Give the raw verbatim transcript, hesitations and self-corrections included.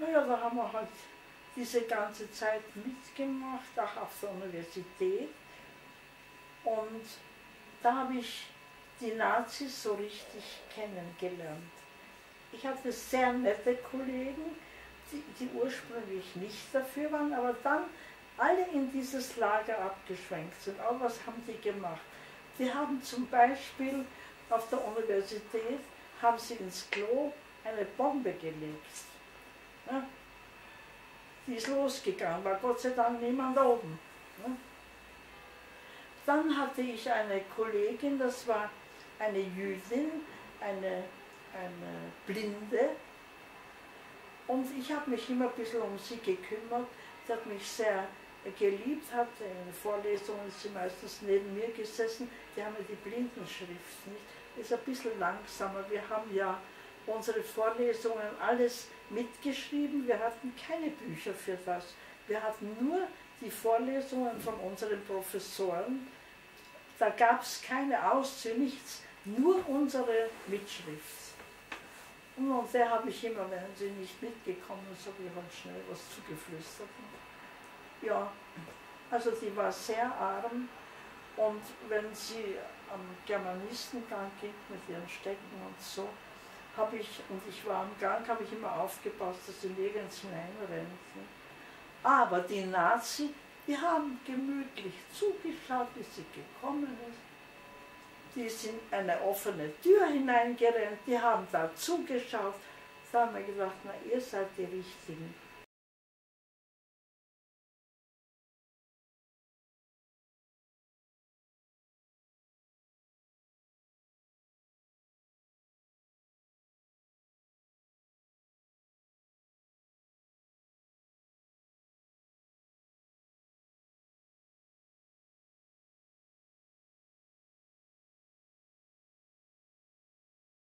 Naja, da haben wir halt diese ganze Zeit mitgemacht, auch auf der Universität. Und da habe ich die Nazis so richtig kennengelernt. Ich hatte sehr nette Kollegen, die, die ursprünglich nicht dafür waren, aber dann alle in dieses Lager abgeschwenkt sind. Aber was haben die gemacht? Die haben zum Beispiel auf der Universität, haben sie ins Klo eine Bombe gelegt. Ja? Die ist losgegangen, war Gott sei Dank niemand oben. Ja? Dann hatte ich eine Kollegin, das war eine Jüdin, eine, eine Blinde. Und ich habe mich immer ein bisschen um sie gekümmert. Sie hat mich sehr geliebt, hat in den Vorlesungen ist sie meistens neben mir gesessen. Die haben ja die Blindenschrift nicht. Ist ein bisschen langsamer. Wir haben ja unsere Vorlesungen alles mitgeschrieben. Wir hatten keine Bücher für das. Wir hatten nur die Vorlesungen von unseren Professoren. Da gab es keine Auszüge, nichts, nur unsere Mitschrift. Und, und der habe ich immer, wenn sie nicht mitgekommen ist, habe ich halt schnell was zugeflüstert. Ja, also die war sehr arm, und wenn sie am Germanistengang ging mit ihren Stecken und so, habe ich, und ich war am Gang, habe ich immer aufgepasst, dass sie nirgends hineinrennt. Aber die Nazis, die haben gemütlich zugeschaut, wie sie gekommen ist. Die sind in eine offene Tür hineingerannt, die haben da zugeschaut. Da haben wir gedacht, na, ihr seid die Richtigen.